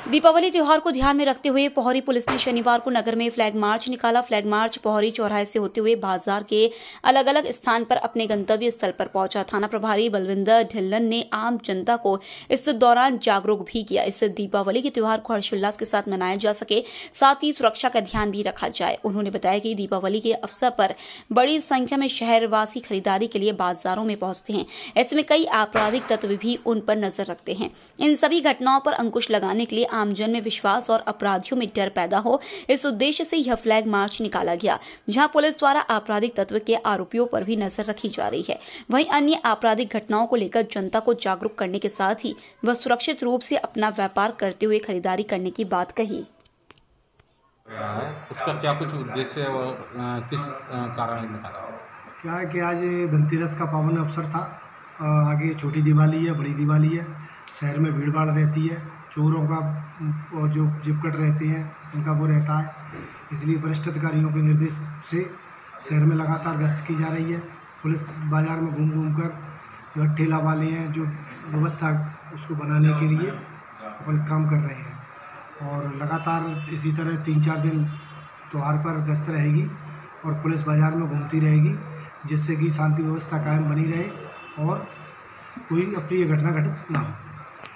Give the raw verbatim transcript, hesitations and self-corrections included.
दीपावली त्योहार को ध्यान में रखते हुए पोहरी पुलिस ने शनिवार को नगर में फ्लैग मार्च निकाला। फ्लैग मार्च पोहरी चौराहे से होते हुए बाजार के अलग अलग स्थान पर अपने गंतव्य स्थल पर पहुंचा। थाना प्रभारी बलविंदर ढिल्लन ने आम जनता को इस दौरान जागरूक भी किया। इस दीपावली के त्योहार को हर्षोल्लास के साथ मनाया जा सके, साथ ही सुरक्षा का ध्यान भी रखा जाए। उन्होंने बताया कि दीपावली के अवसर पर बड़ी संख्या में शहरवासी खरीदारी के लिए बाजारों में पहुंचते हैं। ऐसे में कई आपराधिक तत्व भी उन पर नजर रखते हैं। इन सभी घटनाओं पर अंकुश लगाने के लिए आमजन में विश्वास और अपराधियों में डर पैदा हो, इस उद्देश्य से यह फ्लैग मार्च निकाला गया, जहां पुलिस द्वारा आपराधिक तत्व के आरोपियों पर भी नजर रखी जा रही है। वहीं अन्य आपराधिक घटनाओं को लेकर जनता को जागरूक करने के साथ ही वह सुरक्षित रूप से अपना व्यापार करते हुए खरीदारी करने की बात कही। उसका क्या कुछ उद्देश्य है और किस कारण निकाला? क्या है कि आज धनतेरस का पावन अवसर था। आगे छोटी दिवाली है, बड़ी दिवाली है, शहर में भीड़ भाड़ रहती है, चोरों का जो जिपकट रहते हैं उनका वो रहता है। इसलिए वरिष्ठ अधिकारियों के निर्देश से शहर में लगातार गश्त की जा रही है। पुलिस बाज़ार में घूम घूम कर जो ठेला वाले हैं जो व्यवस्था उसको बनाने के लिए अपन काम कर रहे हैं और लगातार इसी तरह तीन चार दिन त्योहार पर गश्त रहेगी और पुलिस बाज़ार में घूमती रहेगी, जिससे कि शांति व्यवस्था कायम बनी रहे और कोई अप्रिय घटना घटित ना हो।